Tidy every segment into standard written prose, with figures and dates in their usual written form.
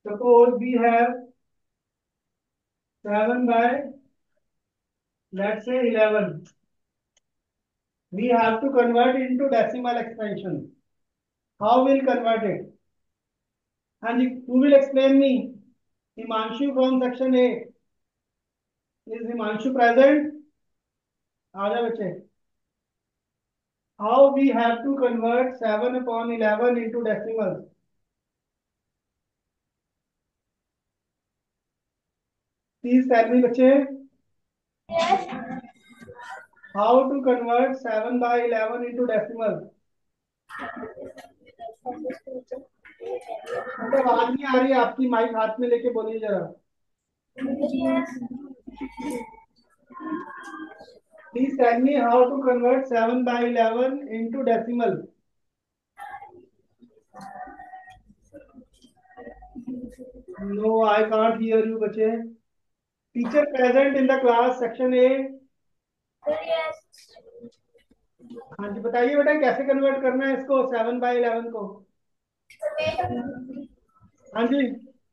suppose we have 7 by, let's say, 11. We have to convert into decimal expansion. How we'll convert it? And who will explain me? Himanshu from section A. Is Himanshu present? आजा बच्चे. How we have to convert 7 upon 11 into decimals? Please tell me, बच्चे. Yes. How to convert 7 by 11 into decimals? बेटा आवाज नहीं आ रही है आपकी, mic हाथ में लेके बोलिए जरा. Please tell me how to convert 7 by 11 into decimal. No, I can't hear you, बच्चे. Teacher present in the class section A. Yes. हाँ जी, बताइए बेटा कैसे कन्वर्ट करना है इसको 7 by 11 को. हाँ जी.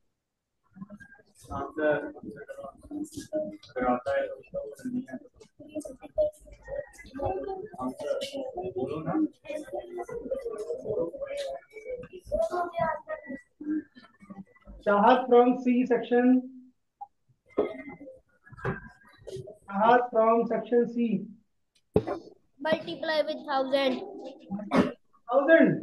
Chahat from C section. Chahat from section C. Multiply with 1000. 1000.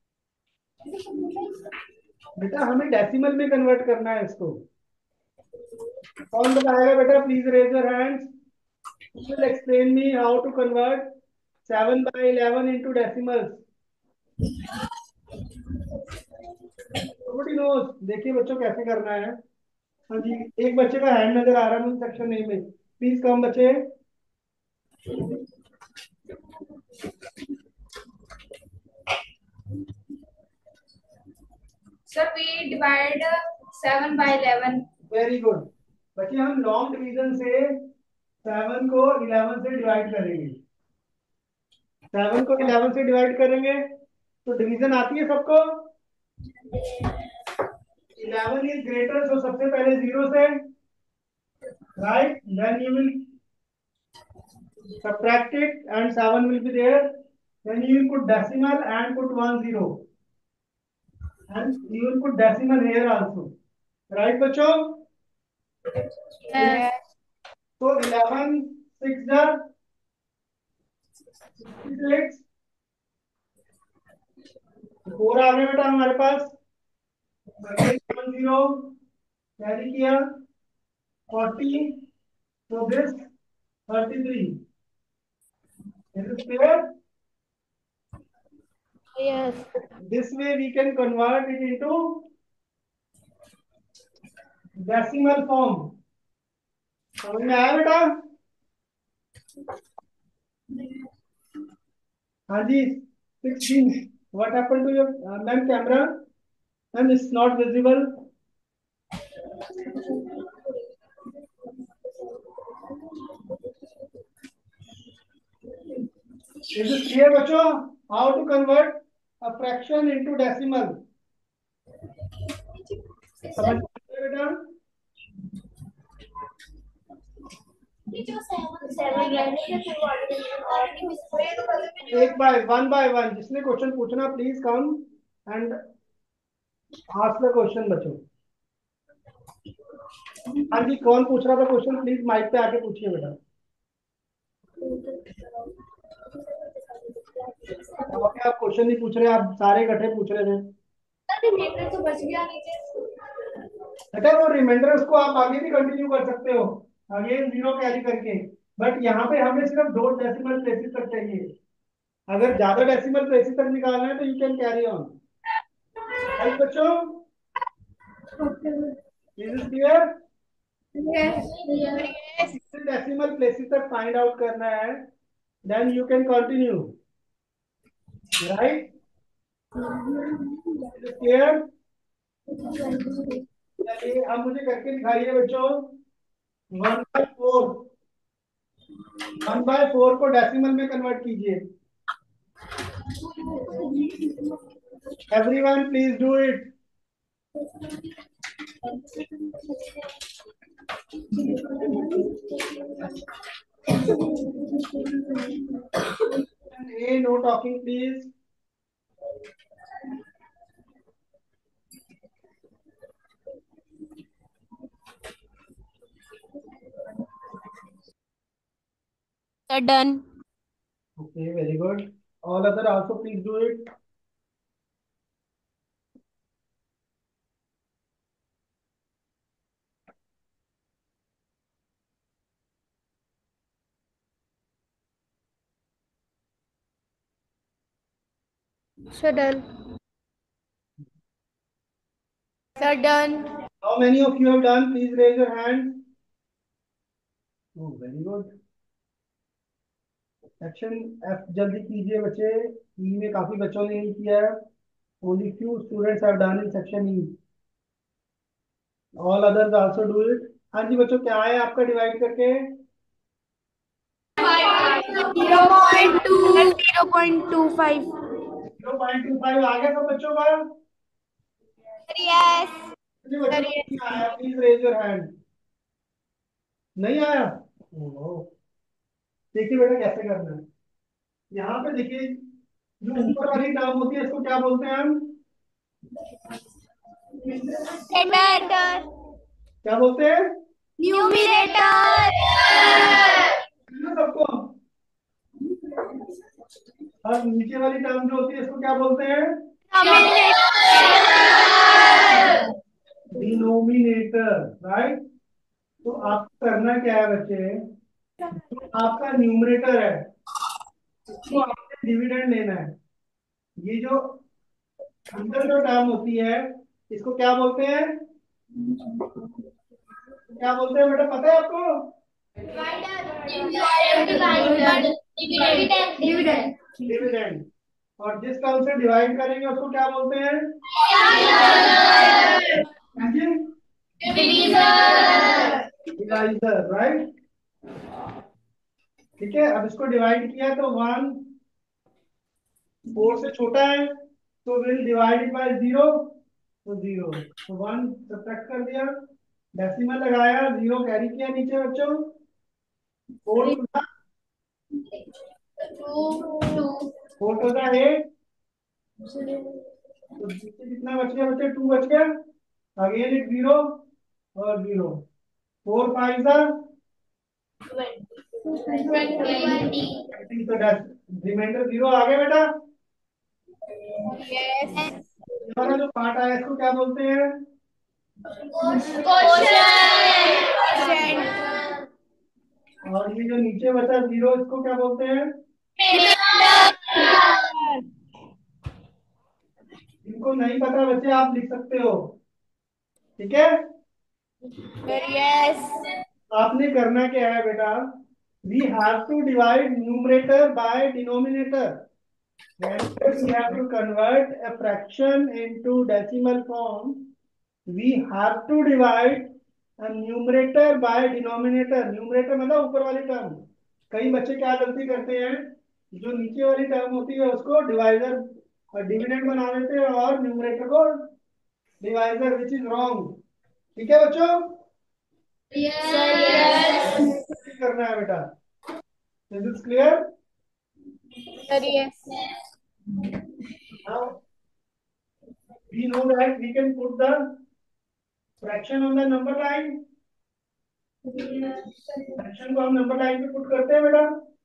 बेटा हमें डेसिमल में कन्वर्ट करना है इसको. कौन बताएगा बेटा? Please raise your hands. Who will explain me how to convert 7 by 11 into decimals? Nobody knows. देखिए बच्चों कैसे करना है. हाँ जी, एक बच्चे का हैंड नजर आ रहा है मुझे सेक्शन ए में. प्लीज कम बच्चे. Sir, we divide 7 by 11. Very good. बच्चे हम लॉन्ग डिवीजन से 7 को 11 से डिवाइड करेंगे. 7 को 11 से डिवाइड करेंगे तो डिवीजन आती है सबको. 11 इज ग्रेटर, तो सबसे पहले 0 से, right. Then you will subtract it and 7 will be there. Then you will put decimal and put 1 0. And you will put decimal here also. Right, बच्चों? Yes. So 11 6 are 66. 4 आ गए बेटा हमारे पास. 1 0 कैरी किया 40. So this 33. Is it clear? Yes. This way we can convert it into decimal form. समझ में आया बेटा? हाँ जी. 16. What happened to your ma'am camera? Ma'am, it's not visible. Is it clear बच्चों? How to convert a fraction into decimal? समझ में आया बेटा? 1 by 1 जिसने क्वेश्चन पूछना please come and ask the question बच्चों. हाँ जी, कौन पूछ रहा था क्वेश्चन? प्लीज माइक पे आके पूछिए बेटा. आप क्वेश्चन नहीं पूछ रहे, आप सारे इकट्ठे पूछ रहे थे. तो बच गया नीचे. बेटा वो रिमाइंडर उसको आप आगे भी कंटिन्यू कर सकते हो, आगे 0 कैरी करके. बट यहाँ पे हमें सिर्फ 2 डेसिमल प्लेसेस तक चाहिए. अगर ज्यादा डेसिमल प्लेसेस तक निकालना है तो you can carry on. Right बच्चों? Is it clear? Yes. Decimal places तक फाइंड आउट करना है, then you can continue. Right? Is it clear? चलिए अब मुझे करके दिखाइए बच्चों. 1 by 4. 1 by 4 को डेसिमल में कन्वर्ट कीजिए. Everyone please do it. A, no talking, please. Done. Okay, very good. All other also please do it. Sir, done. Sir, done. How many of you have done? Please raise your hand. Oh, very good. Section F जल्दी कीजिए बच्चे. E में काफी बच्चों ने नहीं किया है. Only few students have done in section E. All others also do it. हाँ जी बच्चों, क्या है आपका डिवाइड करके? 0.25. 0.25 आ गया सब बच्चों का? Yes. मुझे बच्चों को नहीं आया. Please raise your hand. नहीं आया? ओहो. देखिए बेटा कैसे करना है. यहाँ पे देखिए, जो ऊपर वाली टर्म होती है इसको क्या बोलते हैं हम? Numerator. क्या बोलते हैं? Numerator. ना सबको. और नीचे वाली टर्म जो होती है इसको क्या बोलते हैं? डिनोमिनेटर. राइट. तो आपको करना क्या है बच्चे? तो आपका न्यूमरेटर है, इसको आपने डिविडेंड लेना है. ये जो अंदर जो टर्म होती है इसको क्या बोलते हैं? क्या बोलते हैं बेटा, पता है आपको? डिविडेंड. और जिस टर्म से डिवाइड करेंगे उसको क्या बोलते हैं? डिवाइजर. राइट. ठीक है. अब इसको डिवाइड किया तो 1 4 से छोटा है, तो विल डिवाइड इट बाय 0. तो 0, तो 1 सब्ट्रैक्ट कर दिया, डेसिमल लगाया, 0 कैरी किया नीचे बच्चों. 4 टू द 8. तो नीचे कितना बच गया बच्चे? 2 बच गया. अगेन इट 0 और 0. 4 5 सा 20. तो रिमाइंडर 0 आ गया बेटा. ये वाला जो पार्ट आया इसको क्या बोलते हैं? और ये जो नीचे बचा 0 इसको क्या बोलते हैं? इनको नहीं पता बच्चे, आप लिख सकते हो. ठीक है. Yes. आपने करना क्या है बेटा? We have to divide numerator by denominator. Whenever we have to convert a fraction into decimal form, we have to divide a numerator by denominator. Numerator मतलब ऊपर वाली टर्म. कई बच्चे क्या गलती करते हैं, जो नीचे वाली टर्म होती है उसको डिवाइजर और डिविडेंड बना देते हैं और न्यूमरेटर को डिवाइजर, विच इज रॉन्ग. ठीक है बच्चों? करना है बेटा. This is clear. Yes. Now we know that we can put the fraction on the number line. Fraction को हम नंबर लाइन पे पुट करते हैं बेटा.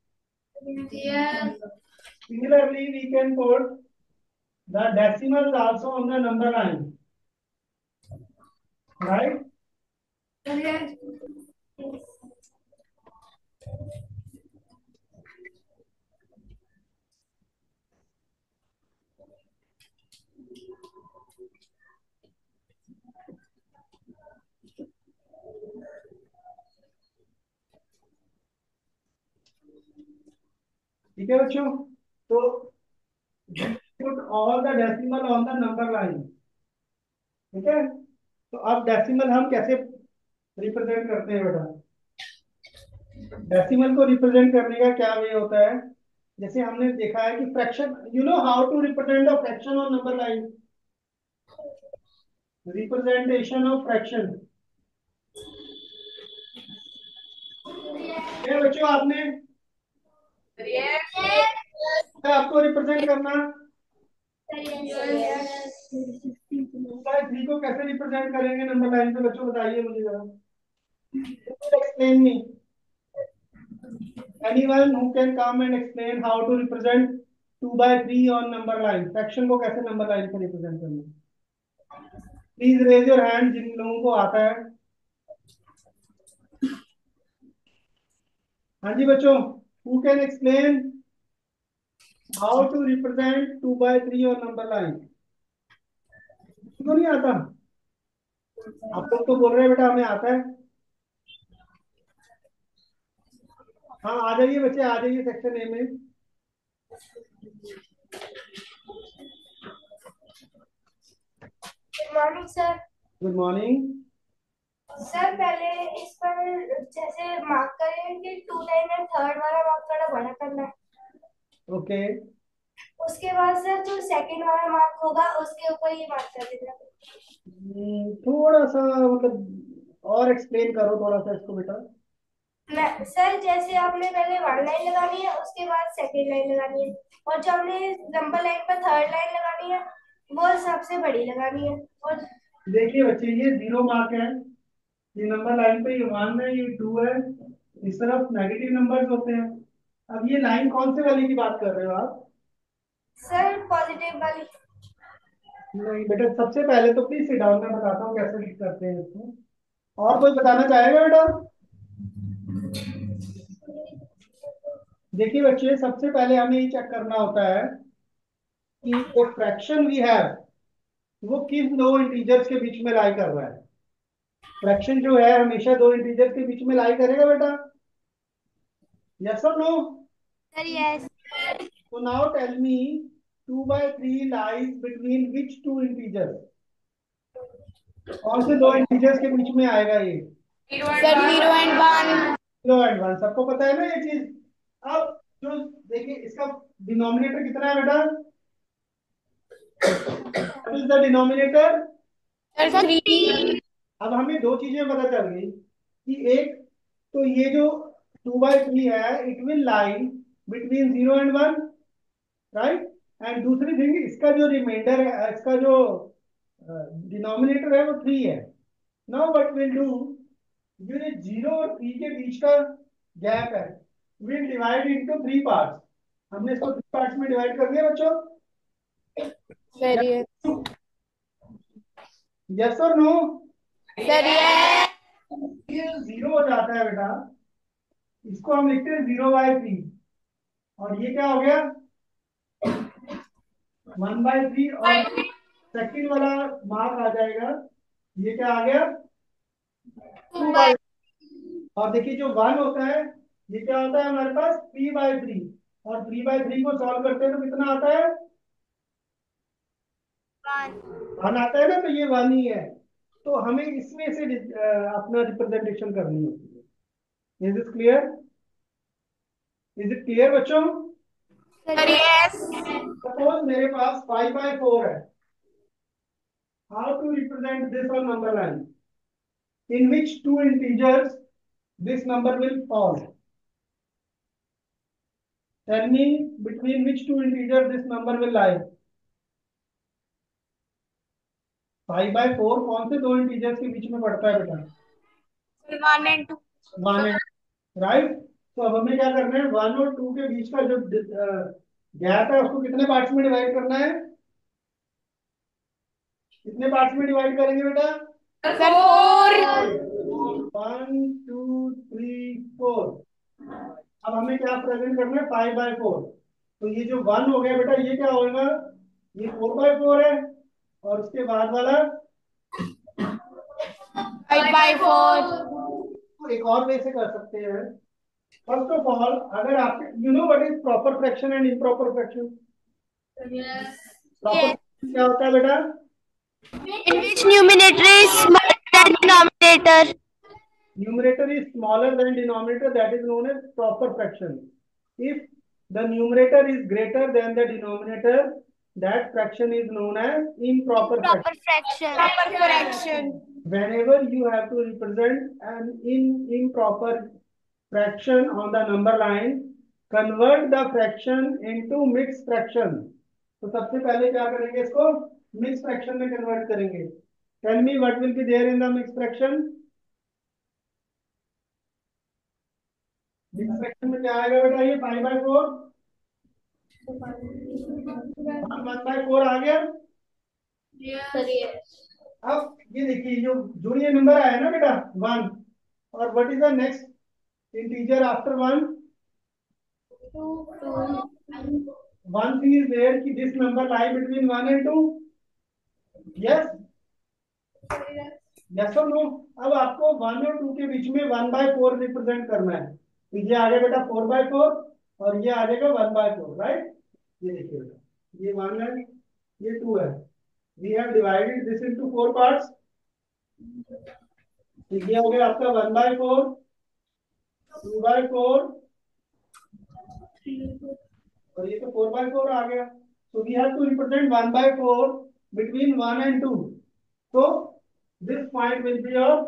Similarly we can put the decimals also on the number line. Right. ठीक है बच्चों. तो put all the decimal on the number line. ठीक है. तो अब डेसिमल हम कैसे रिप्रेजेंट करते हैं बेटा? डेसिमल को रिप्रेजेंट करने का क्या वे होता है? जैसे हमने देखा है कि fraction, you know how to represent a fraction on number line. Representation of fraction. क्या बच्चों आपने आपको रिप्रेजेंट करना 2/3 को कैसे रिप्रेजेंट करेंगे नंबर लाइन पे बच्चों बताइए मुझे जरा। Explain me anyone who can come and explain how to represent 2/3 on number line. Fraction को कैसे नंबर लाइन पे रिप्रेजेंट करना। प्लीज रेज योर हैंड जिन लोगों को आता है। हाँ जी बच्चों, who can explain how to represent 2/3 on number line. किसको नहीं आता? आप लोग तो बोल रहे हैं बेटा हमें आता है। हाँ आ जाइए बच्चे, आ जाइए सेक्शन ए में। Good morning sir. Good morning. Sir पहले इस पर जैसे मार्क करें कि 2 लाइन में थर्ड वाला मार्क थोड़ा बड़ा करना है। ओके उसके बाद सर जो सेकंड वाला मार्क होगा उसके ऊपर ही मार्क कर देना। थोड़ा सा मतलब और एक्सप्लेन करो थोड़ा सा इसको बेटा। मैं सर जैसे आपने पहले 1 लाइन लगानी है उसके बाद सेकंड लाइन लगानी है और जो हमने नंबर लाइन पर थर्ड लाइन लगानी है वो सबसे बड़ी लगानी है। और देखिए बच्चे ये 0 मार्क है, ये नंबर लाइन पे ये 1 है, ये 2 है, इस तरफ नेगेटिव नंबर्स होते हैं। अब ये लाइन कौन से वाली की बात कर रहे हो आप? सर पॉजिटिव वाली। नहीं बेटा, सबसे पहले तो प्लीज सिट डाउन, मैं बताता हूँ कैसे लिख करते हैं इसको। और कोई बताना चाहेगा बेटा? देखिए बच्चे, सबसे पहले हमें ये चेक करना होता है कि एक फ्रैक्शन वी हैव वो किस दो इंटीजर्स के बीच में लाई कर रहा है। फ्रैक्शन जो है हमेशा दो इंटीजर्स के बीच में लाई करेगा बेटा। यस और no? Sir, yes. So now tell me 2/3 lies between which two integers? कौन से दो इंटीजर्स के बीच में आएगा ये? Sir, 0 and 1. 0 and 1, सबको पता है ना ये चीज। अब जो देखिए इसका डिनोमिनेटर कितना है बेटा? What is the denominator? Sir, 3. अब हमें दो चीजें पता चल गई कि एक तो ये जो 2/3 है it will lie between 0 and 1, right. And दूसरी थिंग, इसका जो रिमाइंडर है, इसका जो डिनोमिनेटर है वो 3 है। नाउ व्हाट विल डू, जो ये 0 और 3 के बीच का गैप है विल डिवाइड इनटू 3 पार्ट्स। हमने इसको 3 पार्ट्स में डिवाइड कर दिया बच्चों। Sir, yes. यस और नो? Sir, yes. ये 0 हो जाता है बेटा, इसको हम लिखते हैं 0/3 और ये क्या हो गया 1/3 और सेकंड वाला मार्क आ जाएगा, ये क्या आ गया 2/3। और देखिए जो 1 होता है ये क्या होता है हमारे पास 3/3 और 3/3 को सॉल्व करते हैं तो कितना आता है 1 आता है ना, तो ये 1 ही है। तो हमें इसमें से अपना रिप्रेजेंटेशन करनी होती है। Is it clear? Is it clear बच्चों? Sir, yes. सपोज मेरे पास 5/4 है, how to represent this on number line, in which two integers this number will fall? Tell me between which two integers this number will lie? 5/4 कौन से दो integers के बीच में पड़ता है बेटा? 1 and 2. 1 है, राइट। तो अब हमें क्या करना है, 1 और 2 के बीच का जो गैप है उसको कितने पार्ट्स में डिवाइड करना है? कितने पार्ट्स में डिवाइड करेंगे बेटा? Sir, 4. 1 2 3 4। अब हमें क्या प्रेजेंट करना है 5/4। तो ये जो 1 हो गया बेटा ये क्या होगा, ये 4/4 है और उसके बाद वाला 5/4. तो एक और वे से कर सकते हैं। फर्स्ट ऑफ ऑल, अगर आपके you know what is proper fraction and improper fraction? Proper क्या होता है बेटा? In which numerator is smaller than denominator? Numerator is smaller than denominator, that is known as proper fraction. If the numerator is greater than the denominator, that fraction is known as improper Proper fraction. fraction. Whenever you have to represent an improper fraction on the number line, convert the fraction into mixed fraction. तो सबसे पहले क्या करेंगे, इसको mix fraction में convert करेंगे. Tell me what will be there in the mix fraction. Mix fraction में क्या आएगा बेटा, ये 5/4 1/4 आ गया. अब ये देखिए, जो जो ये नंबर आया ना बेटा 1, और what is the next integer after 1. 1 thing is there कि this number lie between 1 and 2. yes yes or no. अब आपको 1 और 2 के बीच में 1/4 रिप्रेजेंट करना है. तो ये आ गया बेटा 4/4 और ये आ जाएगा 1/4. राइट. ये देखिए बेटा, ये 1 है, ये 2 है. We have divided this into 4 parts. तो ये हो गया आपका 1/4, 2/4 और ये तो 4/4 आ गया. So we have to represent 1/4 between 1 and 2. So this point will be of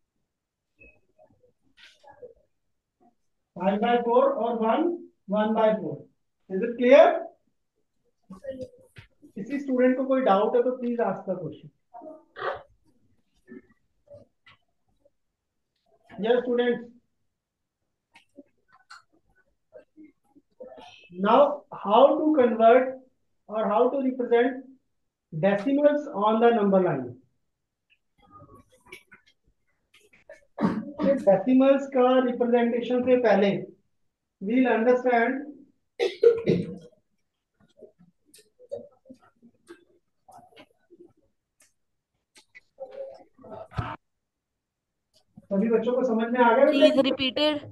5/4 or 1/4. Is it clear? किसी स्टूडेंट को कोई डाउट है तो please ask the question. Yes, students. Now, how to convert or how to represent decimals on the number line? Decimals का representation से पहले we'll understand सभी बच्चों को समझ में आ गया. Please repeated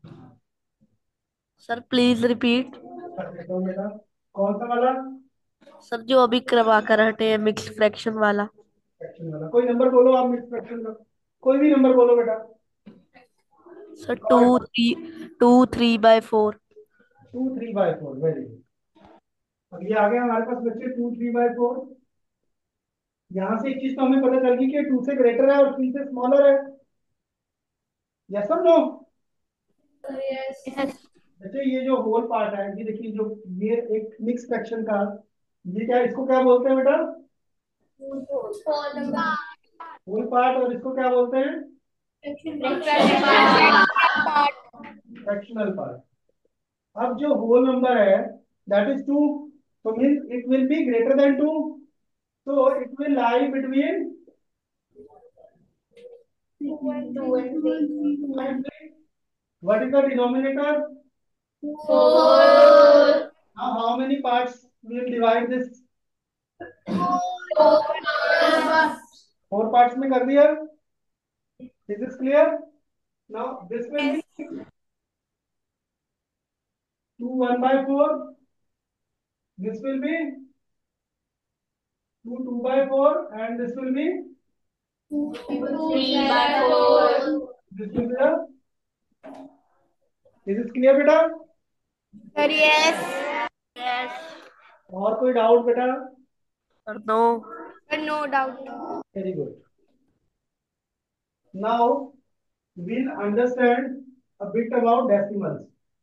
sir, please repeat. बेटा कौन सा वाला? सर जो अभी करवा कर हटे हैं, मिक्स फ्रैक्शन वाला. फ्रैक्शन वाला. कोई नंबर बोलो आप मिक्स फ्रैक्शन का, कोई भी नंबर बोलो बेटा. सर 2 3/4. 2 3/4. Very good. अब ये आ गया हमारे पास बच्चे 2 3/4. यहाँ से एक चीज तो हमें पता चल गई कि 2 से ग्रेटर है और 3 से स्मॉलर है. यस और नो? अच्छा, ये जो होल पार्ट है, ये देखिए, जो ये एक मिक्स फ्रैक्शन का, ये क्या, इसको क्या बोलते हैं बेटा? Whole part. और इसको क्या बोलते हैं? Fractional part. अब जो होल नंबर है that is 2, so means it will be greater than 2, so it will lie between 2 and 3. What is the denominator? 4. Now how many parts will divide this? 4 parts में कर दिया. Is this clear? Now this will be 2 1/4. This will be 2 2/4 and this will be 3/4. this will be the. Is this clear बेटा? Sir, yes. और कोई doubt बेटा? Sir no. Sir, no doubt. Very good. Now we'll understand a bit about decimals.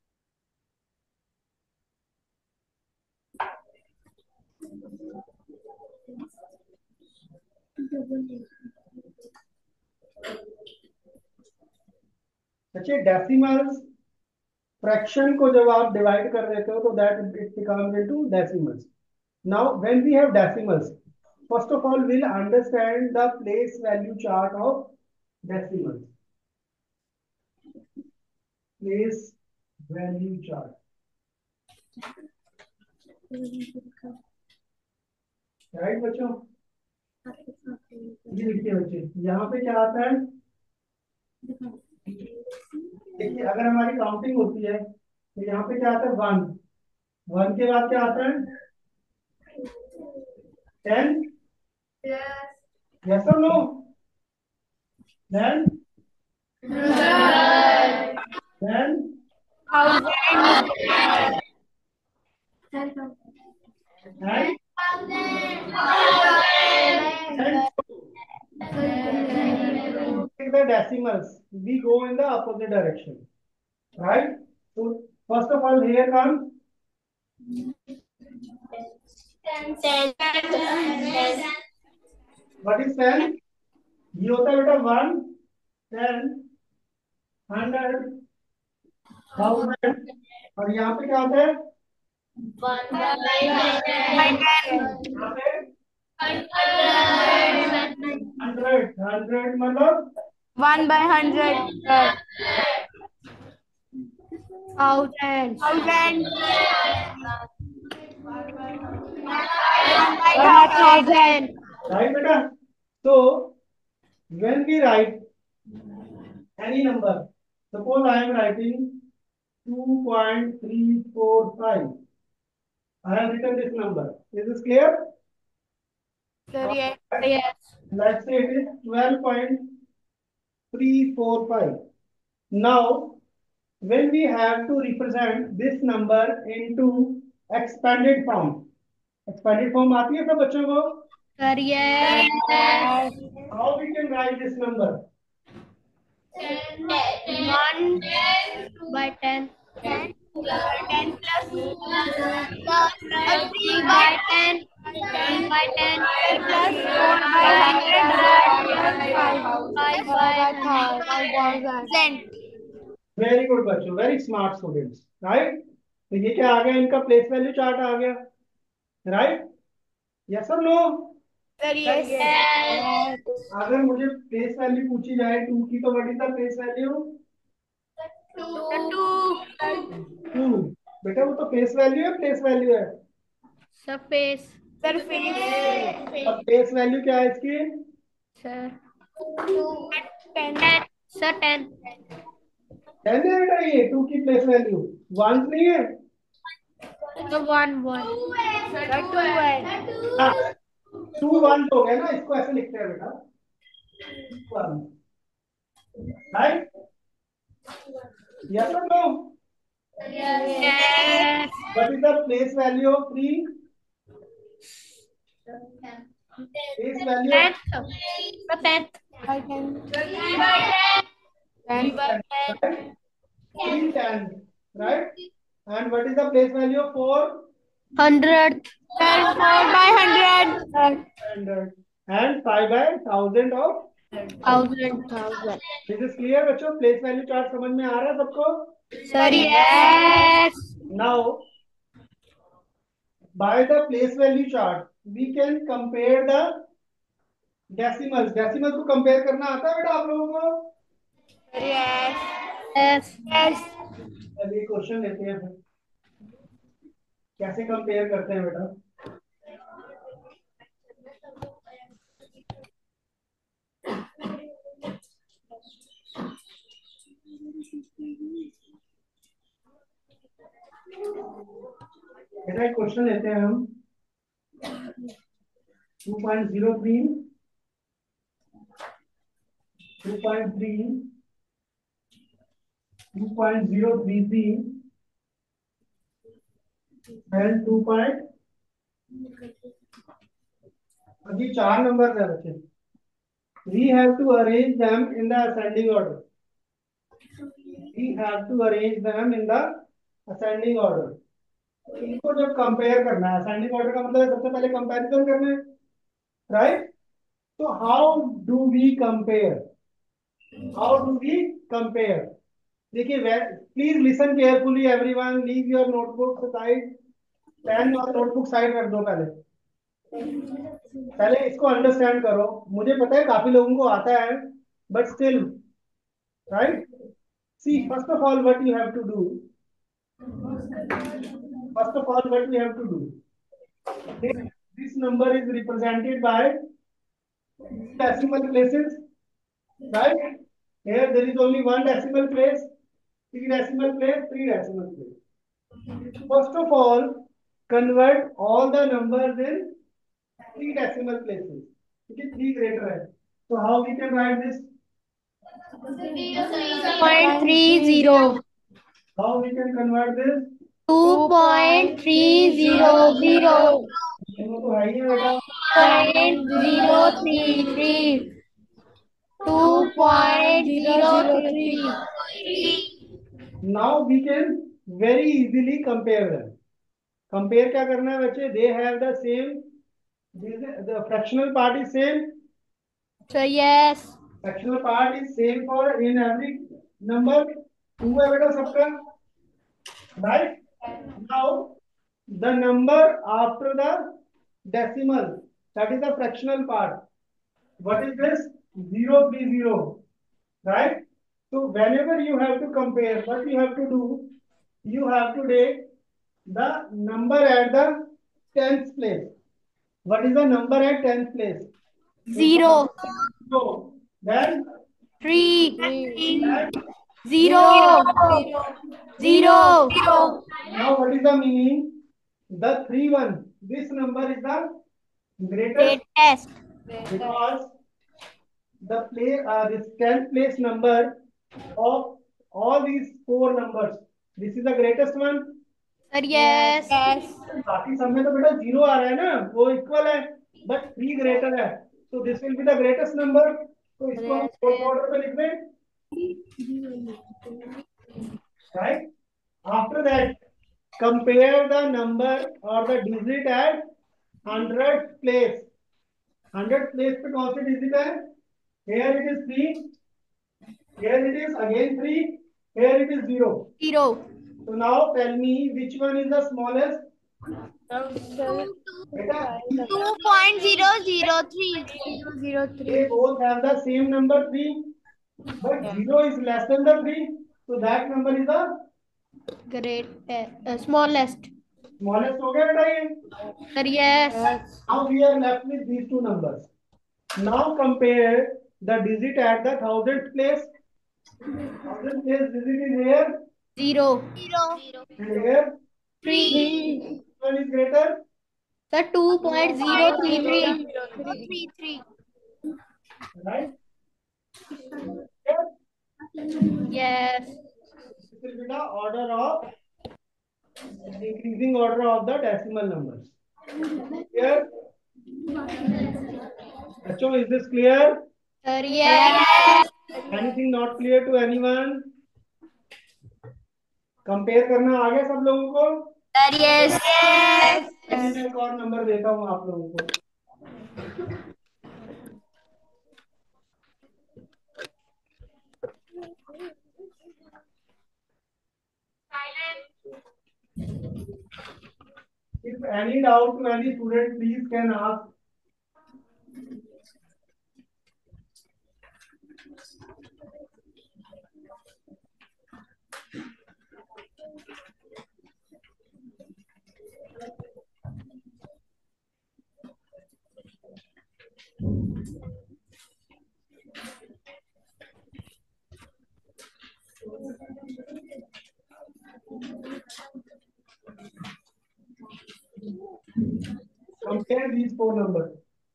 अच्छा, decimals fraction को जब आप divide कर देते हो तो that it becomes into decimals. Now when we have decimals, first of all we'll understand the place value chart of decimals. Place value chart. Right बच्चों? ये देखिए बच्चे, यहाँ पे क्या आता है? देखिए, अगर हमारी काउंटिंग होती है तो यहाँ पे क्या आता है? 1. 1 के बाद क्या आता है? 10. Yes or no? Then? Then? And? Take the decimals, we go in the opposite direction, right? So first of all, here comes 10. what is 10? ये होता है बेटा 1, 10, 100, 1000 और यहाँ पे क्या होता है? 100 मतलब 1 by 100. 1000. 1000. right बेटा. So when we write any number, suppose I am writing 2.345. I have written this number. Is this clear? Sir, yes. Let's say it is 12.345. Now, when we have to represent this number into expanded form आती है सब बच्चों को? Sir, yes. How we can write this number? 1 by 10. 10 plus 3 by 10. 10 by 10 plus 4 by 100 5 by 1000. Very good बच्चों, very smart students, right? तो ये क्या आ गया? इनका प्लेस वैल्यू चार्ट आ गया, right? Yes or no? Sir, yes. अगर मुझे प्लेस वैल्यू पूछी जाए 2 की, तो what is the place value? 2. बेटा वो तो फेस वैल्यू है, प्लेस वैल्यू है? Surface. Surface. अब प्लेस वैल्यू क्या है इसकी? Sir. 10. Sir, 10. 10 है बेटा, ये 2 की प्लेस वैल्यू 1 नहीं है? So 1. Sir, 2 है. 2 1 हो गया ना, इसको ऐसे लिखते हैं बेटा 1, राइट? यस और no? Yes. What is the place value of 3? Place value 10th. The 10th. 10 by 10. 310, right? And what is the place value of 4? 100. 4 by 100. 100. And 5 by 1000 of? 1000. This is clear बच्चों? Place value chart समझ में आ रहा है सबको? Sir, yes. Now, by the place value chart, we can compare the decimals. Decimals को compare करना आता है बेटा आप लोगों को? Yes. Yes. Yes. अभी क्वेश्चन लेते हैं फिर, कैसे कंपेयर करते हैं बेटा? बेटा एक क्वेश्चन लेते हैं हम 2.03 2.3 2.033 and 2. अभी 4 नंबर है बच्चे. We have to arrange them in the ascending order. We have to arrange them in the ascending order. इनको जब कंपेयर करना है, असेंडिंग ऑर्डर का मतलब है सबसे पहले कंपैरिजन करना है, राइट? तो हाउ डू वी कंपेयर? देखिए, please listen carefully everyone. Leave your notebook side, pen और नोटबुक साइड रख दो. पहले इसको अंडरस्टैंड करो. मुझे पता है काफी लोगों को आता है, but still, right? See, first of all what you have to do. This number is represented by decimal places, right? Here there is only one decimal place, 3 decimal place, 3 decimal place. First of all, convert all the numbers in 3 decimal places. It is 3 greater है. So how we can write this? 2.30. How we can convert this? 2.300. दोनों तो है ही है बेटा। 0.033. 2.033. Now we can very easily compare them. Compare क्या करना है बच्चे? They have the same, the fractional part is same, So yes. Fractional part is same for in every number. Two है बेटा सबका, right? Now the number after the decimal, that is the fractional part. What is this? 030, right? So whenever you have to compare, what you have to do, you have to take the number at the 10th place. What is the number at 10th place? 0. So then 3. that 0. 0. now what is the meaning? The 3 1, this number is the greatest Greatest. because the this 10th place number of all these four numbers, this is the greatest one. Sir yes. बाकी सब में तो बेटा zero आ रहा है ना, वो equal है, बट 3 ग्रेटर है, so this will be the greatest number. तो इसको हम फोर्थ ऑर्डर पे लिख दें, right? After that, compare the number or the digit at 100th place. 100th place पे कौन सी डिजिट है? Here it is 3, here it is again 3, here it is 0. 0. So now tell me which one is the smallest? Beta, 2.003. they both have the same number 3, but 0 is less than the 3. So that number is the Great. Smallest. smallest. हो गया बेटा ये? Sir yes. Now we are left with these two numbers. Now compare the digit at the 1000th place. 1000th place digit is here 0. and here. 3. Which one is greater? Sir 2.033. Right? Yes. Yes. This will be the order of increasing order of the decimal numbers. Clear? Achho, is this clear? Sir yes. Anything not clear to anyone? Compare करना आ गया सब लोगों को? Sir yes. मैं एक और number देता हूँ आप लोगों को। If any doubt to any student, please can ask. Compare these four numbers.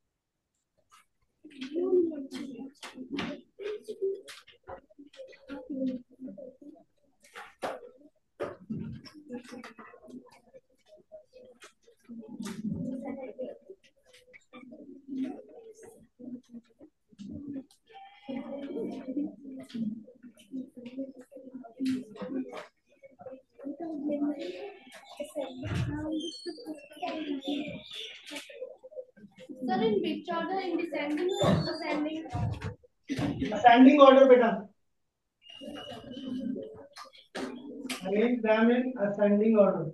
Sir, in which order? In descending or ascending? Ascending order, beta. Arrange them in ascending order.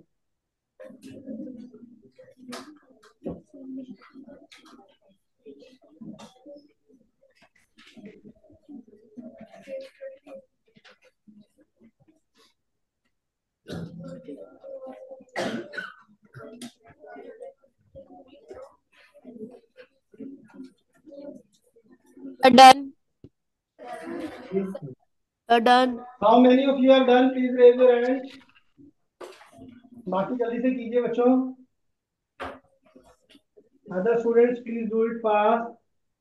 Done. Yes. Done. How many of you have done? Please raise your hand. बाकी जल्दी से कीजिए बच्चों. Other students, please do it fast.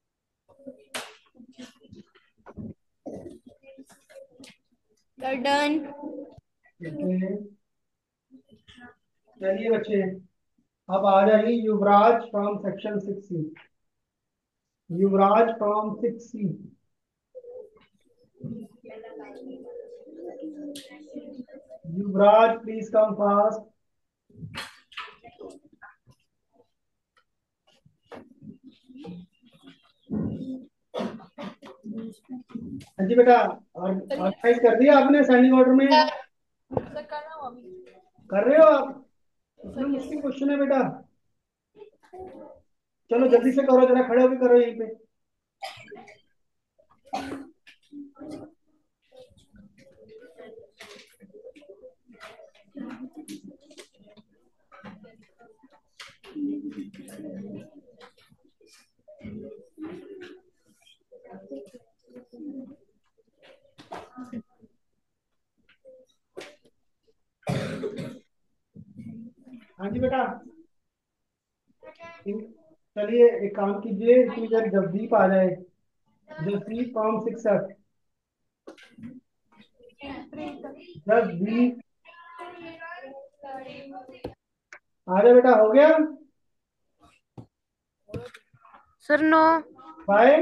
Sir done. Okay. चलिए बच्चे, अब आ जाइए Yuvraj from section 6C। Yuvraj from 6C। Yuvraj please come fast. हाँ जी बेटा, ऑर्गेनाइज कर दिया आपने सेंडिंग ऑर्डर में? कर रहे हो आप? इतना मुश्किल क्वेश्चन है बेटा। चलो जल्दी से करो, जरा खड़े होकर करो यहीं पे। हाँ जी बेटा, चलिए एक काम कीजिए, इतनी देर जसदीप आ जाए। Jasdeep from 6F। जसदीप आ जाए बेटा, हो गया? Sir no. बाय।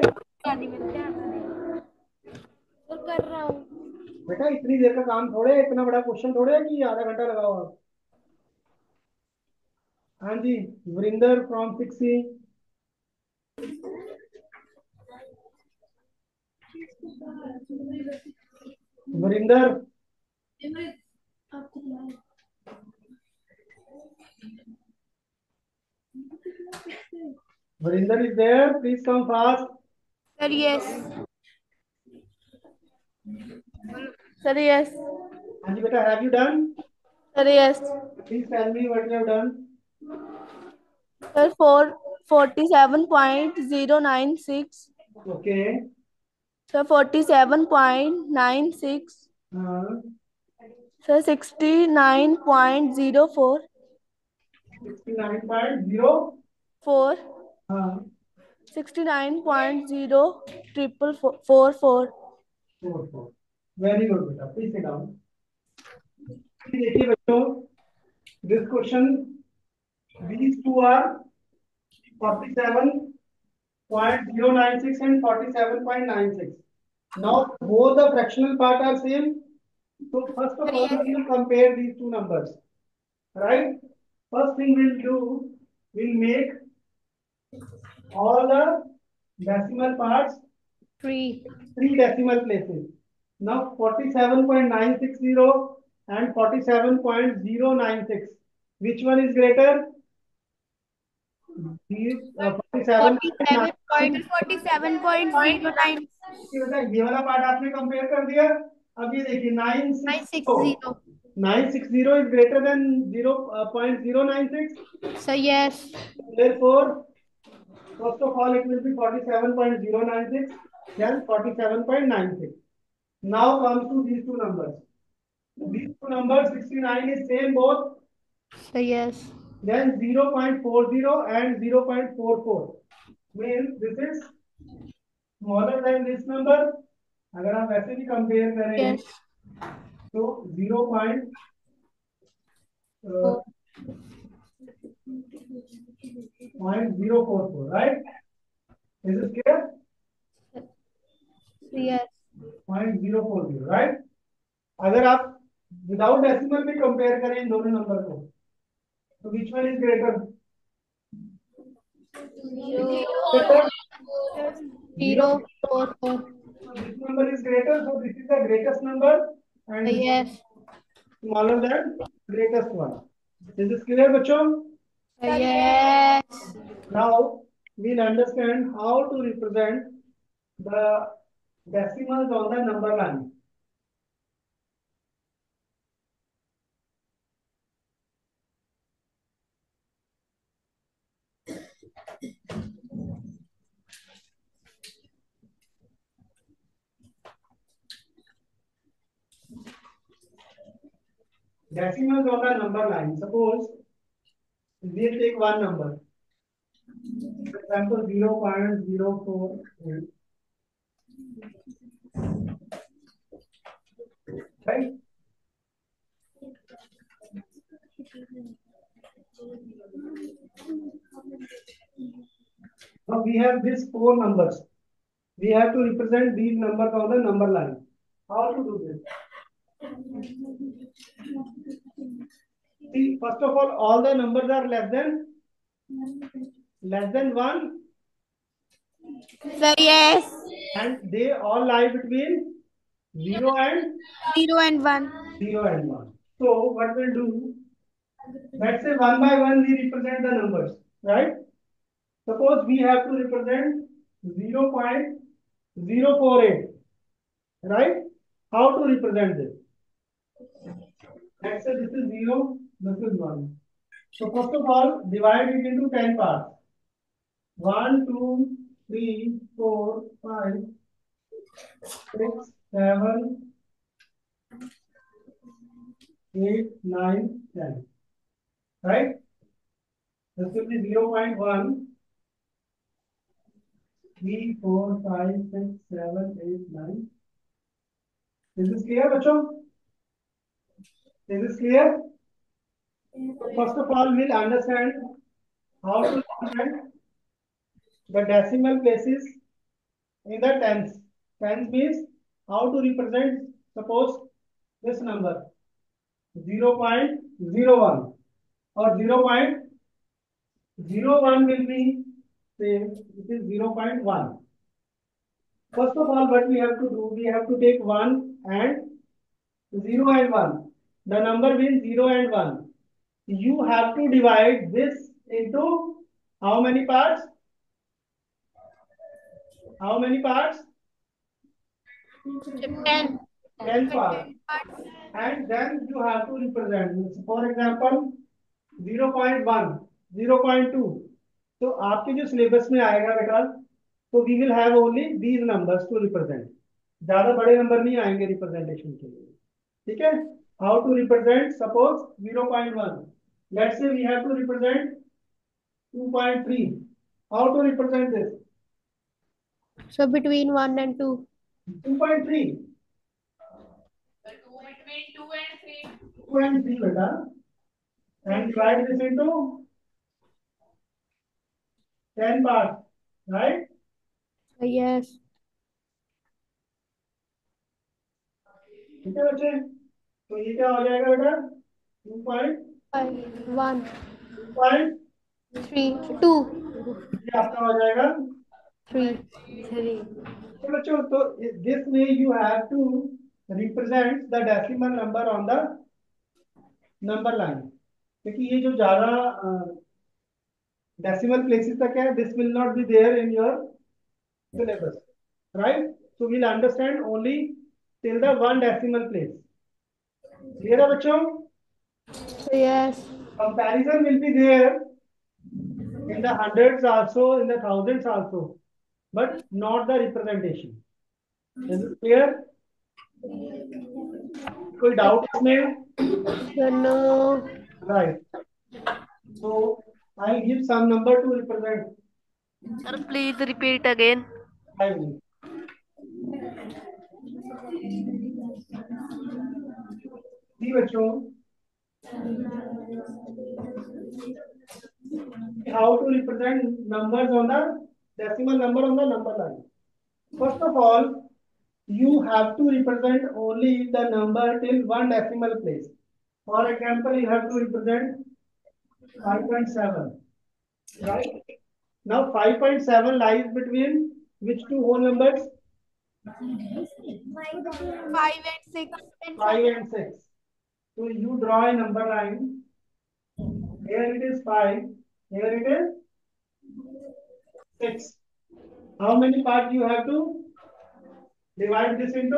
सर कर रहा हूँ। बेटा इतनी देर का काम थोड़े, इतना बड़ा क्वेश्चन थोड़े है कि आधा घंटा लगाओ आप। हाँ जी, Varinder from 6C। Varinder, Varinder is there, please come fast. Sir yes. Sir yes. हाँ जी बेटा, have you done? Sir yes. Please tell me what you have done. Sir 47.096। Okay. Sir 47.96। हाँ, सर 69.04। 69.0। 4। हाँ, 69.0 ट्रिपल 44। 4 4। वेरी गुड बेटा, प्लीज सिट डाउन। देखिए बच्चों, this question, these two are 47.096 and 47.96. Now both the fractional part are same. So first of all we will compare these two numbers, right? First thing we'll do, we'll make all the decimal parts 3 decimal places. Now 47.960 and 47.096, which one is greater? These 47.996। 47.09। बेटा ये वाला part आपने compare कर दिया। अब ये देखिए 960, 960 is greater than 0.096। Sir yes. Therefore, first of all, it will be 47.096, then 47.96. Now comes to these two numbers. These two numbers, 69 is same both. Sir yes. Then 0.40 and 0.44 means this is smaller than this number. अगर आप वैसे भी compare करें yes. तो 0.044, right? Is it clear? Yes. 0.040, right? अगर आप without decimal भी compare करें इन दोनों नंबर को, तो which one is greater? 0.44। This number is greater, so this is the greatest number and yes. smaller than greatest one. Is this clear, बच्चों? Yes. Now we'll understand how to represent the decimals on the number line. Decimals on the number line. Suppose we'll take one number. For example, 0.048. Right? Now we have these four numbers. We have to represent these numbers on the number line. How to do this? See, first of all the numbers are less than 1, Sir, yes. and they all lie between 0 and 0 and 1. 1. So what we'll do, let's say one by one we represent the numbers, right? Suppose we have to represent 0.048, right? How to represent this? Let's say this is 0, this is 1. So first of all, divide it into 10 parts. 1, 2, 3, 4, 5, 6, 7, 8, 9, 10. Right? This will be 0.1, 3, 4, 5, 6, 7, 8, 9. Is this clear, bachcho? Is this clear? First of all, we'll understand how to represent the decimal places in the tens. Tens means how to represent, suppose, this number 0.01 or 0.01 will be, say, it is 0.1. First of all, what we have to do, we have to take 1 and 0 and 1. The number means 0 and 1. You have to divide this into how many parts? How many parts? 10. 10 parts. And then you have to represent. For example, 0.1, 0.2. तो आपके जो syllabus में आएगा बेटा, तो we will have only these numbers to represent. ज्यादा बड़े number नहीं आएंगे रिप्रेजेंटेशन के लिए. ठीक है? How to represent, suppose 0.1. Let's say we have to represent 2.3. How to represent this? So between 1 and 2. 2.3. 2 and 3 बेटा. And divide this into 10 parts, right? Yes. ठीक है बच्चे? तो ये क्या हो जाएगा बेटा? 1, 2.3 3, 2, ये आपका हो जाएगा. 3. तो बच्चों, तो this way you have to represent the decimal number on the number line. क्योंकि ये जो ज्यादा decimal places तक है, this will not be there in your syllabus, right? So we'll understand only till the one decimal place. Clear है बच्चों? Yes. Comparison will be there in the hundreds also, in the thousands also, but not the representation. Is it clear? कोई doubt इसमें? No. Right. So I'll give some number to represent. Sir, please repeat again. I will. See बच्चों, how to represent numbers on the decimal number on the number line. First of all, you have to represent only the number till one decimal place. For example, you have to represent 5.7, right? Now 5.7 lies between which two whole numbers? 5 and 6. 5 and 6. So you draw a number line. Here it is 5. Here it is 6. How many parts you have to divide this into?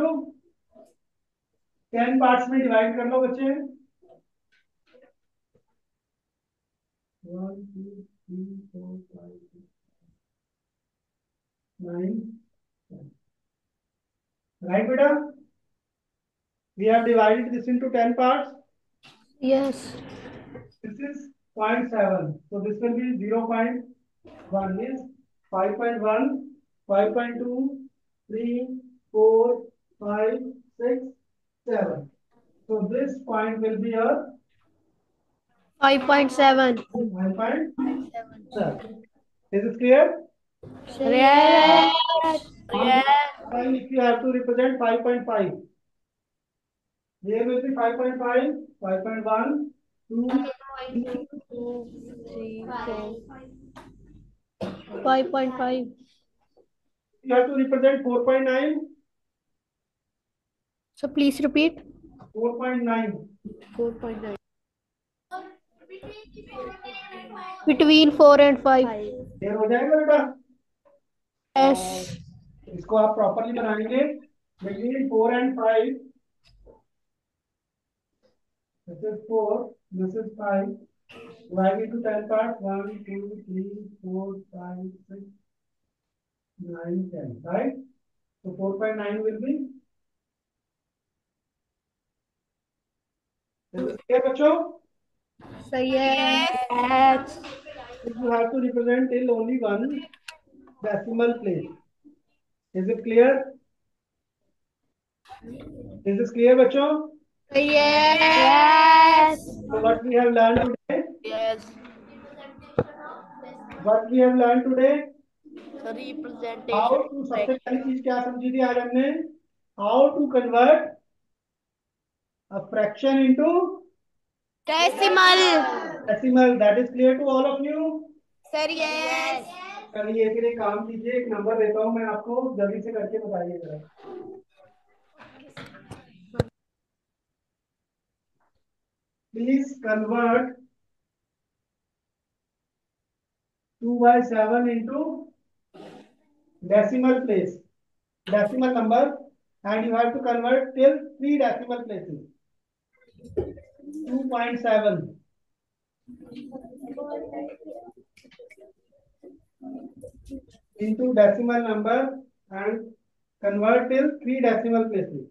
10 parts में divide कर लो बच्चे. 1, 2, 3, 4, 5, 6, 9, 10. Right, beta? We have divided this into 10 parts. Yes. This is 0.7. So this will be 0.1 is 5.1, 5.2, 3, 4, 5, 6, 7. So this point will be a 5.7. 5.7. Is it clear? Yes. On line, if you have to represent 5.5, there will be 5.5, 5.1, 2, 3. 2, 3, 4. 5.5. You have to represent 4.9, So please repeat. 4.9. 4.9. Between 4 and 5. Clear हो जाएगा बेटा? Yes. इसको आप properly बनाएंगे. Between 4 and 5. This is 4. This is 5. Divide into 10 parts. 1, 2, 3, 4, 5, 6, 9, 10. Right? So 4.9 will be. Is this clear, बच्चों? So yes. You have to represent till only one decimal place. Is it clear? Is this clear, बच्चों? So yes. So what we have learned today? Yes. What we have learned today? So How representation to सबसे पहली चीज क्या समझी थी आज हमने? How to convert a fraction into Decimal. decimal. That is clear to all of you? Sir, yes. चलिए फिर एक काम कीजिए, एक नंबर देता हूँ मैं आपको, जल्दी से करके बताइए जरा. Please convert 2/7 into decimal place, decimal number, and you have to convert till 3 decimal places. 2.7 into decimal number and convert till 3 decimal places.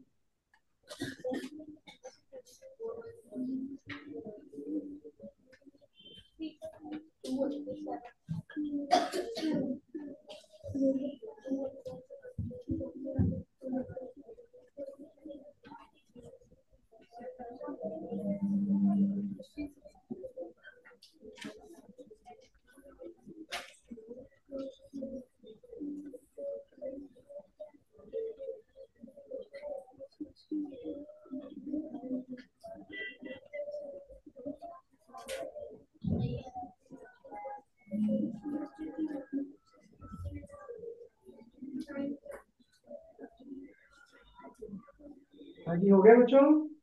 हाँ जी, हो गया बच्चों?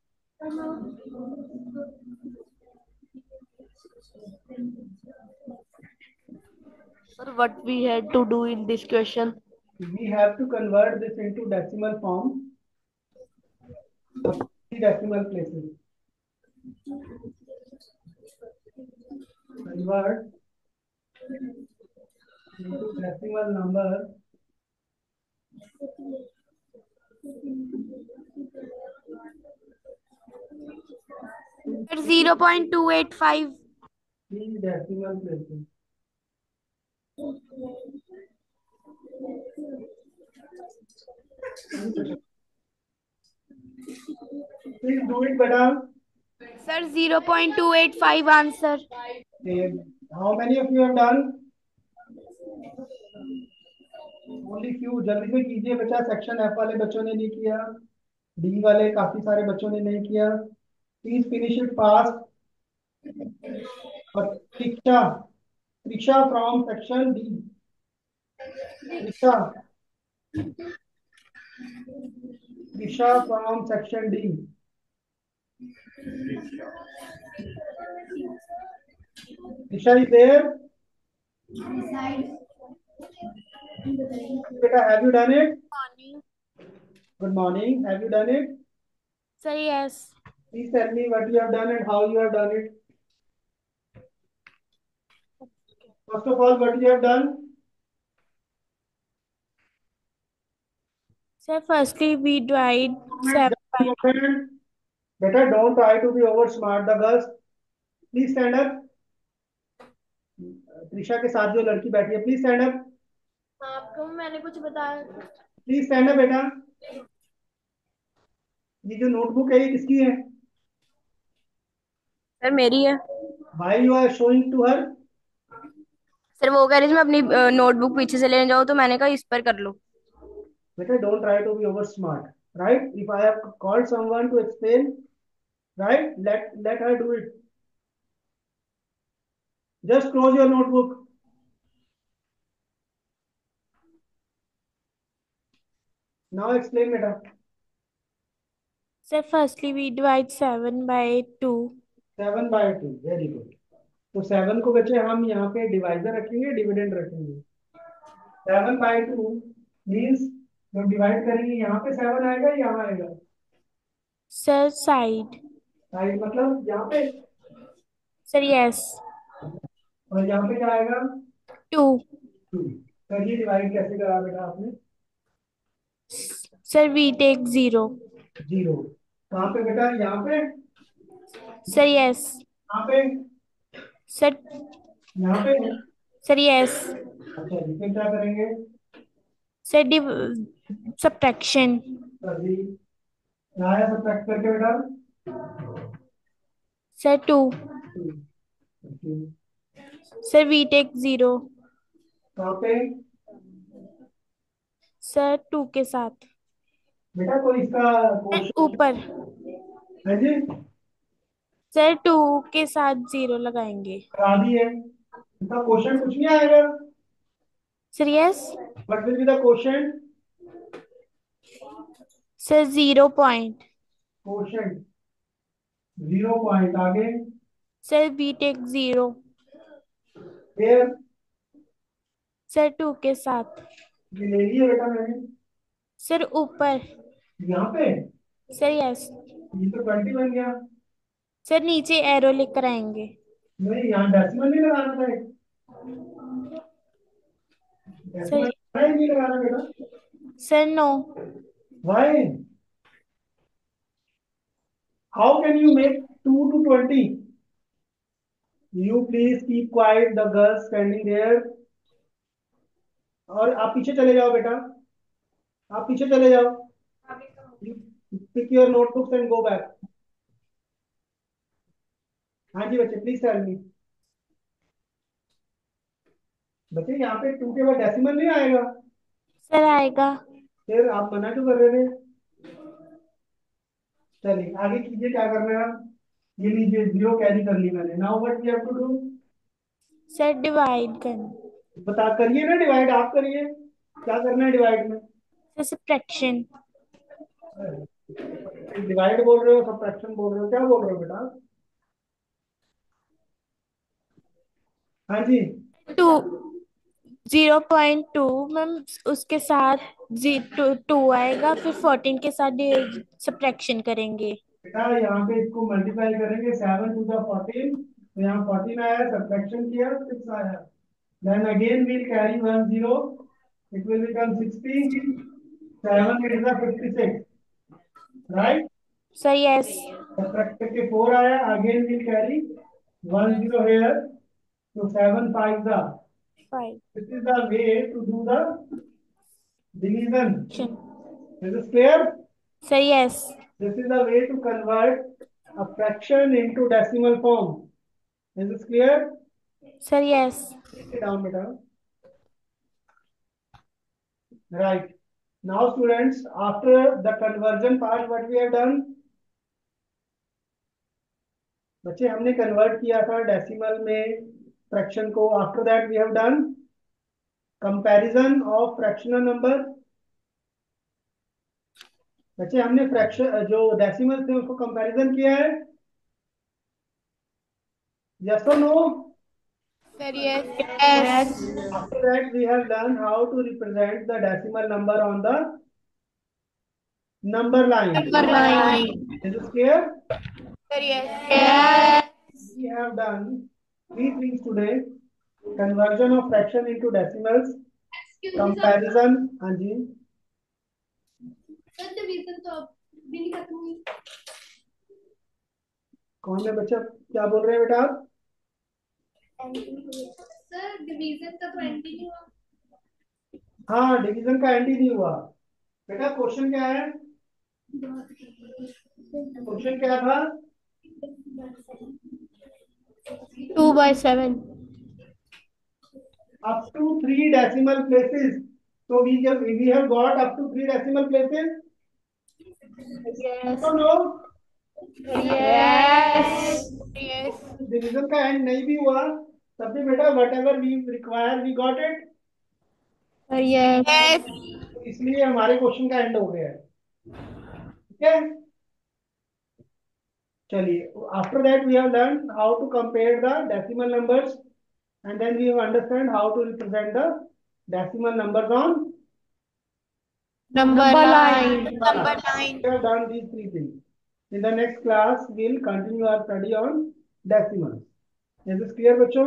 Sir, what we had to do in this question? We have to convert this into decimal form of 3 decimal places. Convert into decimal number Sir, 0.285. 3 decimal places. Please do it, beta. Sir, 0.285 answer. Okay. How many of you have done? Only few. जल्दी से कीजिए बच्चा. Section F वाले बच्चों ने नहीं किया, D वाले काफी सारे बच्चों ने नहीं किया. Please finish it fast. और Triksha, Triksha from section D. Triksha, Triksha from section D. Triksha is there? Beta, have you done it? Good morning. Have you done it? Sir, yes. Please tell me what you have done and how you have done it. First of all, what you have done? Sir, firstly, we tried 7. Better don't try to be over smart the girls. Please stand up. Trisha के साथ जो लड़की बैठी है, please stand up. आपको मैंने कुछ बताया. प्लीज स्टैंड अप बेटा. ये जो नोटबुक है ये किसकी है? सर, मेरी है. Why you are showing to her? Sir वो कह रही थी मैं अपनी नोटबुक पीछे से लेने जाऊँ, तो मैंने कहा इस पर कर लो। बेटा don't try to be over smart, right? If I have called someone to explain, right, let her do it. Just close your notebook. Now explain, beta. Sir, firstly we divide 7 by 2. 7/2, very good. तो 7 को बच्चे हम यहाँ पे divisor रखेंगे, dividend रखेंगे। 7/2 means जब divide करेंगे यहाँ पे 7 आएगा, यहाँ आएगा। Sir, side. साइड मतलब यहाँ पे, Sir, yes. और यहाँ पे क्या आएगा? 2. 2। सर ये डिवाइड कैसे करा बेटा आपने? Sir, we take 0. 0 कहाँ पे बेटा? यहाँ पे, Sir, yes. यहाँ पे, Sir, यहाँ पे। sir, yes. अच्छा जी, फिर क्या करेंगे? Sir, subtraction. सर जी यहाँ है, सब्ट्रैक्ट करके बेटा। Sir, 2. 2। Okay, Sir, we take 0. कहाँ पे? Sir, 2 के साथ। बेटा कोई इसका Sir, क्वेश्चन ऊपर। है जी? सर 2 के साथ 0 लगाएंगे। करा दिए, इसका क्वेश्चन कुछ नहीं आएगा। Sir yes. What will be the question? Sir 0 point. Question 0 point, आगे? Sir we take 0। फिर सर 2 के साथ। ये ले लिया बेटा मैंने, सर ऊपर। यहाँ पे सर यस। ये तो 20 बन गया। सर नीचे एरो लेकर आएंगे। नहीं, यहाँ डेसिमल नहीं लगाना था, डेसिमल सर नहीं लगाना बेटा। Sir no. Why? How can you make 2 to 20? You please keep quiet, the girls standing there. और आप पीछे चले जाओ बेटा, आप पीछे चले जाओ। Pick your notebooks and go back. हाँ जी बच्चे, प्लीज टेल मी। बच्चे यहाँ पे 2 के बाद डेसिमल नहीं आएगा। सर आएगा। फिर आप मना क्यों कर रहे थे? चलिए आगे कीजिए, क्या करना है आप? ये लीजिए, 0 कैरी कर ली मैंने। Now what we have to do? Sir divide करना। बता, करिए ना डिवाइड, आप करिए। क्या करना है डिवाइड में? Sir subtraction. डिवाइड बोल रहे हो, सब्ट्रैक्शन बोल रहे हो, क्या बोल रहे हो बेटा? हाँ जी। 2 0.2 मैम, उसके साथ 2 आएगा, फिर 14 के साथ सब्ट्रैक्शन करेंगे। बेटा यहाँ पे इसको मल्टीप्लाई करेंगे, 7 to the 14, तो यहाँ 14 आया, सब्ट्रैक्शन किया, 6 आया। Then again we'll carry 1 0, it will become 60, 7 8 is the 56, right? Sir yes. Subtract करके 4 आया, again we'll carry 1 0 here, so 7 5 the. 5। This is the way to do the division. Is this clear? Sir yes. This is the way to convert a fraction into decimal form. Is this clear? Sir yes. Sit down, beta. Right. Now, students, after the conversion part, what we have done? बच्चे हमने convert किया था decimal में fraction को। After that we have done comparison of fractional number. बच्चे हमने fraction जो decimal थे उसको कंपैरिजन किया है, यस और no? Sir yes. After that we have learned how to represent the decimal number on the number line. Is this clear? Sir yes. We have done 3 things today: conversion of fraction into decimals, comparison, हाँ जी, sir division तो अभी नहीं खत्म हुई। कौन है बच्चा, क्या बोल रहे हैं बेटा आप? सर डिवीजन का तो एंड ही नहीं हुआ। हाँ, डिवीजन का एंड ही नहीं हुआ बेटा। क्वेश्चन क्या है? क्वेश्चन क्या था? 2/7। up to 3 decimal places. So we have got up to 3 decimal places. Yes. So no, Yes. Division का एंड नहीं भी हुआ तब भी बेटा whatever we require we got it. Yes. इसलिए हमारे क्वेश्चन का एंड हो गया है. ठीक है, चलिए. After that we have learn how to compare the decimal numbers and then we have understand how to represent the decimal numbers on Number line. we have done these 3 things. In the next class we'll continue our study on decimals. Is this clear bachcho?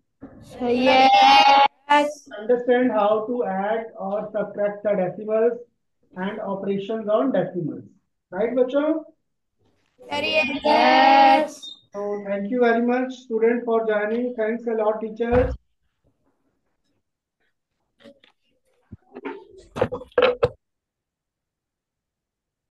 Yes. Understand how to add or subtract the decimals and operations on decimals, right bachcho? Yes. So thank you very much students for joining. Thanks a lot teachers.